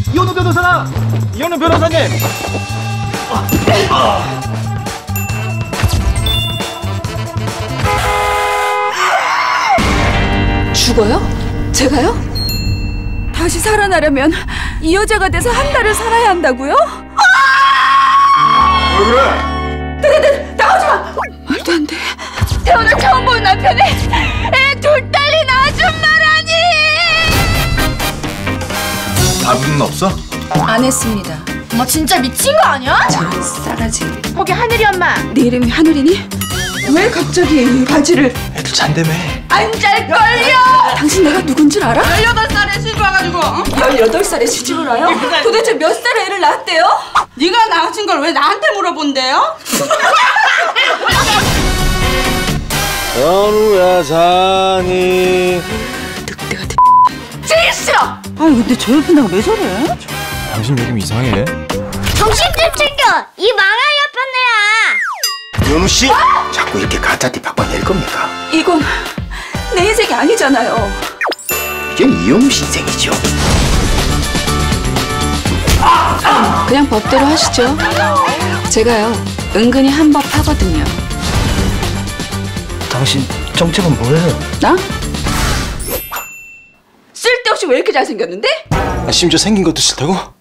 이현우 변호사나! 이현우 변호사님! 죽어요? 제가요? 다시 살아나려면 이 여자가 돼서 한 달을 살아야 한다고요? 왜 그래? 나오지 마! 말도 안 돼. 태어나 처음 본 남편이 애 둘 딸린 아줌마라니! 밥은 없어? 안 했습니다. 엄마 진짜 미친 거 아니야? 저런 싸가지. 거기 하늘이 엄마. 네 이름이 하늘이니? 왜 갑자기 바지를 애들 잔다며. 안 잘걸요! 당신 내가 누군 줄 알아? 18살에 시집 와가지고 18살에 시집을 와요? 도대체 몇 살에 애를 낳았대요? 네가 낳으신 걸 왜 나한테 물어본대요? 현우야 자니. 늑대 같은 제일 싫어! 아니 근데 저 옆에 나가 왜 저래? 당신 요즘 이상해. 정신 좀 챙겨! 이 망할 옆에 연우 씨, 자꾸 이렇게 가짜티 바꿔낼 겁니까? 이건 내 인생이 아니잖아요. 이젠 이현우 씨 인생이죠. 그냥 법대로 하시죠. 제가요 은근히 한 법 하거든요. 당신 정체는 뭐예요? 나? 쓸데없이 왜 이렇게 잘생겼는데? 심지어 생긴 것도 싫다고?